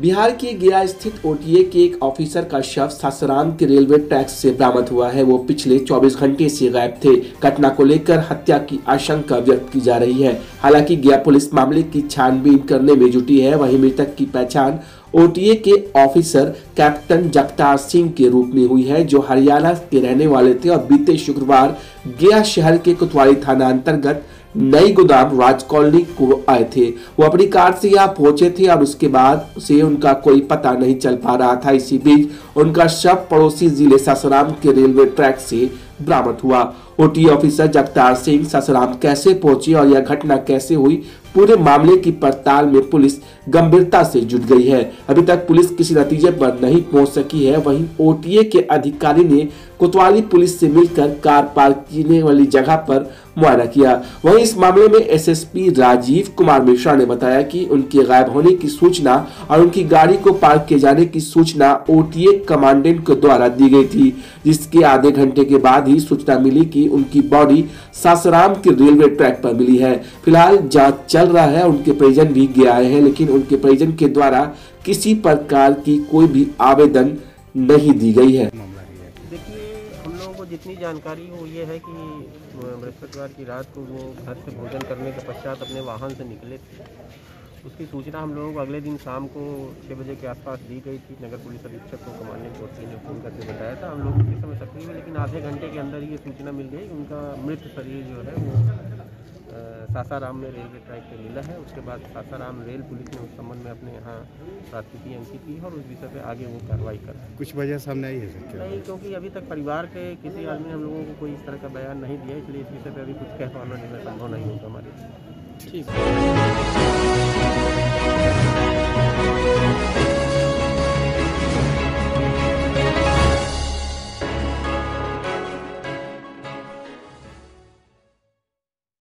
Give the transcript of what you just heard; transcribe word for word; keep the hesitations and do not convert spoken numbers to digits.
बिहार के गया स्थित ओटीए के एक ऑफिसर का शव सासाराम के रेलवे ट्रैक से बरामद हुआ है। वो पिछले चौबीस घंटे से गायब थे। घटना को लेकर हत्या की आशंका व्यक्त की जा रही है। हालांकि गया पुलिस मामले की छानबीन करने में जुटी है। वहीं मृतक की पहचान ओटीए के ऑफिसर कैप्टन जगतार सिंह के रूप में हुई है, जो हरियाणा के रहने वाले थे और बीते शुक्रवार गया शहर के कोतवाली थाना अंतर्गत नई गोदाम राज कॉलोनी को आए थे। वो अपनी कार से यहाँ पहुंचे थे और उसके बाद से उनका कोई पता नहीं चल पा रहा था। इसी बीच उनका शव पड़ोसी जिले सासाराम के रेलवे ट्रैक से बरामद हुआ। ओटी ऑफिसर जगतार सिंह सासाराम कैसे पहुंचे और यह घटना कैसे हुई, पूरे मामले की पड़ताल में पुलिस गंभीरता से जुट गई है। अभी तक पुलिस किसी नतीजे पर नहीं पहुंच सकी है। वहीं ओटीए के अधिकारी ने कोतवाली पुलिस से मिलकर कार पार्क करने वाली जगह पर मुआयना किया। वहीं इस मामले में एसएसपी राजीव कुमार मिश्रा ने बताया कि उनके गायब होने की सूचना और उनकी गाड़ी को पार्क किए जाने की सूचना ओटीए कमांडेंट के द्वारा दी गई थी, जिसके आधे घंटे के बाद ही सूचना मिली कि उनकी बॉडी सासाराम के रेलवे ट्रैक पर मिली है। फिलहाल जांच चल रहा है। उनके परिजन भी गए आए हैं, लेकिन उनके परिजन के द्वारा किसी प्रकार की कोई भी आवेदन नहीं दी गई है। देखिए, हम लोगों को जितनी जानकारी हो ये है कि बृहस्पतिवार की रात को वो घर से भोजन करने के पश्चात अपने वाहन से निकले थे। उसकी सूचना हम लोगों को अगले दिन शाम को छः बजे के आसपास दी गई थी। नगर पुलिस अधीक्षक को कमांडेंट कोतवाली ने फोन करके बताया था। हम लोग उसी समय सक्रिय हुए, लेकिन आधे घंटे के अंदर ये सूचना मिल गई कि उनका मृत शरीर जो है वो सासाराम में रेलवे ट्रैक पे मिला है। उसके बाद सासाराम रेल पुलिस ने उस संबंध में अपने यहाँ प्राथमिकी अंकित की है और उस विषय पे आगे वो कार्रवाई कर रहा है। कुछ वजह सामने आई है सर? नहीं, क्योंकि अभी तक परिवार के किसी आदमी ने हम लोगों को कोई इस तरह का बयान नहीं दिया, इसलिए इस विषय पे अभी कुछ कह पाना जो है संभव नहीं होगा हमारे लिए। ठीक है।